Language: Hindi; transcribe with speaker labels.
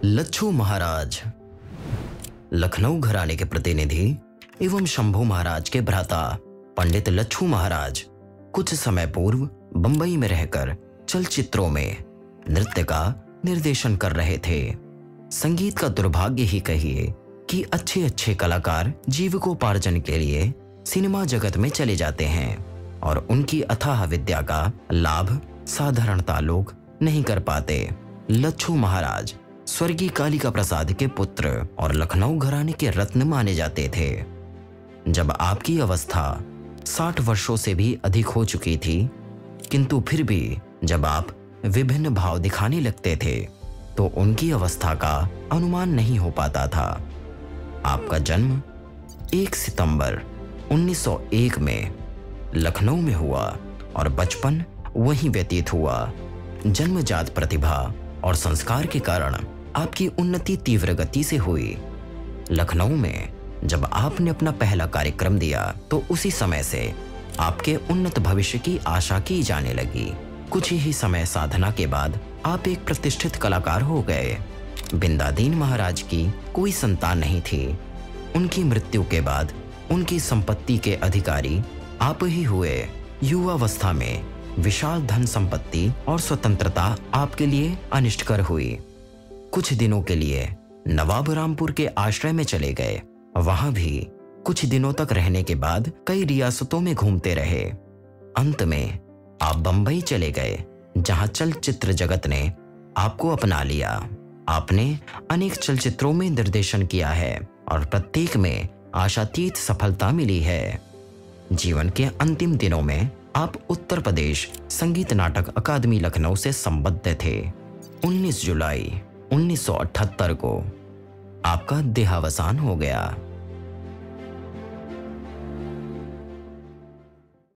Speaker 1: लच्छू महाराज लखनऊ घराने के प्रतिनिधि एवं शंभू महाराज के भ्राता पंडित लच्छू महाराज कुछ समय पूर्व बंबई में रहकर चलचित्रों में नृत्य का निर्देशन कर रहे थे। संगीत का दुर्भाग्य ही कहिए कि अच्छे अच्छे कलाकार जीविकोपार्जन के लिए सिनेमा जगत में चले जाते हैं और उनकी अथाह विद्या का लाभ साधारणतः लोग नहीं कर पाते। लच्छू महाराज स्वर्गीय कालिका प्रसाद के पुत्र और लखनऊ घराने के रत्न माने जाते थे। जब आपकी अवस्था 60 वर्षों से भी अधिक हो चुकी थी, किंतु फिर भी जब आप विभिन्न भाव दिखाने लगते थे तो उनकी अवस्था का अनुमान नहीं हो पाता था। आपका जन्म 1 सितंबर 1901 में लखनऊ में हुआ और बचपन वहीं व्यतीत हुआ। जन्मजात प्रतिभा और संस्कार के कारण आपकी उन्नति तीव्र गति से हुई। लखनऊ में जब आपने अपना पहला कार्यक्रम दिया तो उसी समय से आपके उन्नत भविष्य की आशा की जाने लगी। कुछ ही समय साधना के बाद आप एक प्रतिष्ठित कलाकार हो गए। बिंदादीन महाराज की कोई संतान नहीं थी। उनकी मृत्यु के बाद उनकी संपत्ति के अधिकारी आप ही हुए। युवावस्था में विशाल धन संपत्ति और स्वतंत्रता आपके लिए अनिष्टकर हुई। कुछ दिनों के लिए नवाब रामपुर के आश्रय में चले गए। वहां भी कुछ दिनों तक रहने के बाद कई रियासतों में घूमते रहे। अंत में आप बंबई चले गए, जहां चलचित्र जगत ने आपको अपना लिया। आपने अनेक चलचित्रों में निर्देशन किया है और प्रत्येक में आशातीत सफलता मिली है। जीवन के अंतिम दिनों में आप उत्तर प्रदेश संगीत नाटक अकादमी लखनऊ से संबद्ध थे। 19 जुलाई 1978 को आपका देहावसान हो गया।